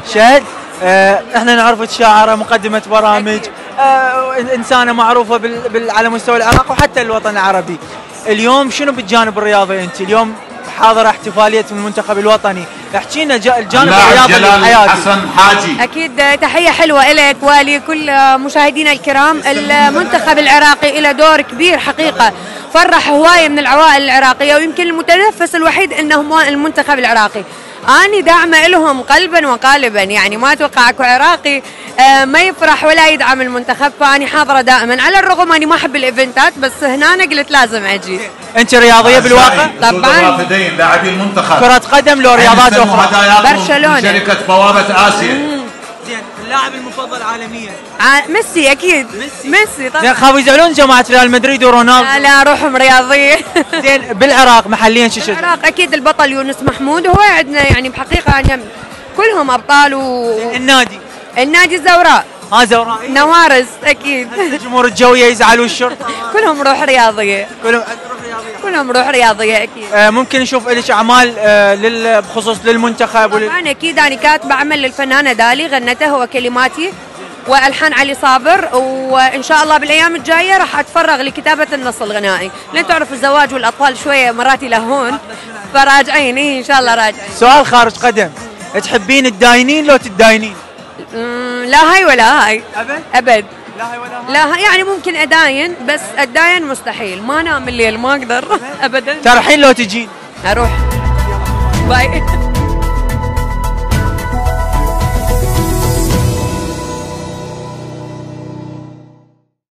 شهد احنا نعرفك شاعرة مقدمة برامج، انسانة معروفة على مستوى العراق وحتى الوطن العربي. اليوم شنو بالجانب الرياضي انت؟ اليوم حاضر احتفالية المنتخب الوطني، احكي لنا الجانب الرياضي لحياتك. حسن حاجي. اكيد تحية حلوة لك ولكل مشاهدينا الكرام. المنتخب العراقي له دور كبير حقيقة، فرح هواية من العوائل العراقية، ويمكن المتنفس الوحيد انه المنتخب العراقي. أنا داعمة لهم قلبا وقالبا، يعني ما أتوقع أكو عراقي ما يفرح ولا يدعم المنتخب، فأنا حاضرة دائما على الرغم أني ما أحب الإيفنتات، بس هنا أنا قلت لازم أجي. أنت رياضية بالواقع؟ طبعا. رافدين لاعبي المنتخب كرة قدم لو رياضات أخرى؟ برشلونة. شركة بوابة آسيا. زين اللاعب المفضل عالميا؟ ميسي أكيد. ميسي طبعا. زين خافوا يزعلون جماعة ريال مدريد ورونالدو؟ لا روحهم رياضية. زين بالعراق محليا شو بالعراق أكيد البطل يونس محمود، هو عندنا يعني بحقيقة يعني كلهم أبطال. النادي الزوراء. زوراء. نوارز أكيد. الجمهور الجوية يزعلوا الشرطة؟ كلهم روح رياضية. كلهم روح رياضية أكيد. ممكن نشوف لك أعمال بخصوص للمنتخب طبعا أكيد. أنا كاتبة عمل للفنانة دالي غنته هو كلماتي والحان علي صابر، وان شاء الله بالايام الجايه راح اتفرغ لكتابه النص الغنائي، لان تعرف الزواج والاطفال شويه مرات يلهون، فراجعين ان شاء الله راجعين. سؤال خارج قدم، تحبين الداينين لو تداينين؟ لا هاي ولا هاي. ابد. لا هاي ولا هاي؟ لا هاي يعني ممكن اداين، بس اتداين مستحيل، ما انام الليل ما اقدر ابدا. ترحين لو تجين؟ اروح. باي.